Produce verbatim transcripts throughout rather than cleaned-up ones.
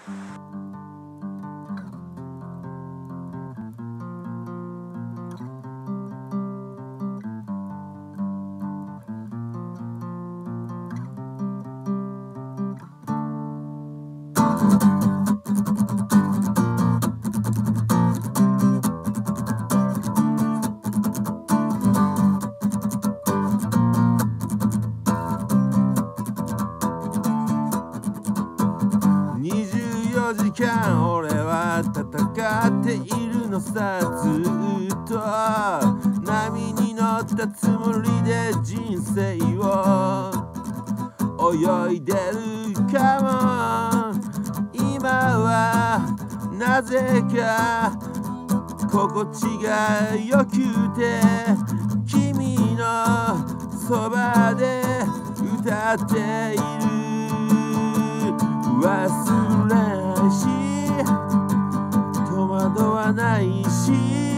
にじゅうよじかん俺は戦っているのさ。ずっと波に乗ったつもりで人生を泳いでるかも。今はなぜか心地がよくて君のそばで歌っている。忘れないし戸惑わないし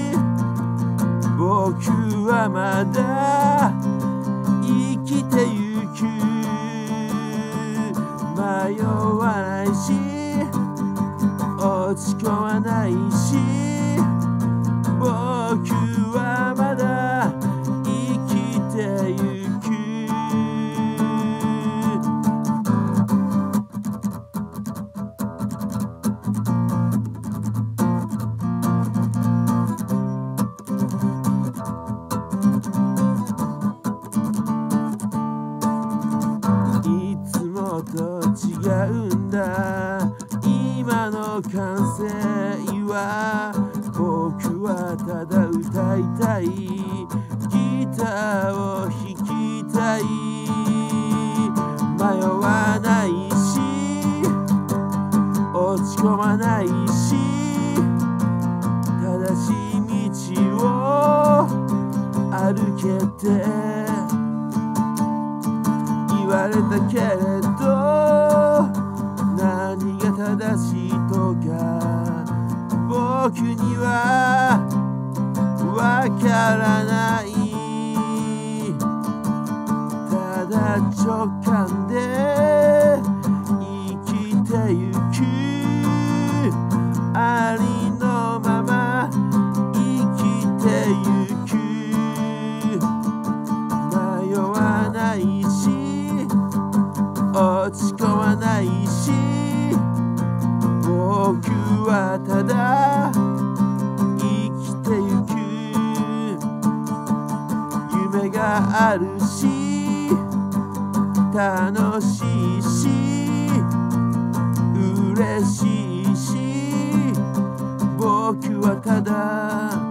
僕はまだ生きてゆく。迷わないし落ち込まないし僕はまだ生きてゆく。いつもと違うんだ今の感性は。僕はただ歌いたいギターを弾きたい。迷わないし落ち込まないし正しい道を歩けて言われたけれど何が正しいとか僕にはわからない。ただ直感で生きてゆく。ありのまま生きてゆく。迷わないし落ち込まないし僕はただ生きてゆく。夢があるし楽しいし嬉しいし僕はただ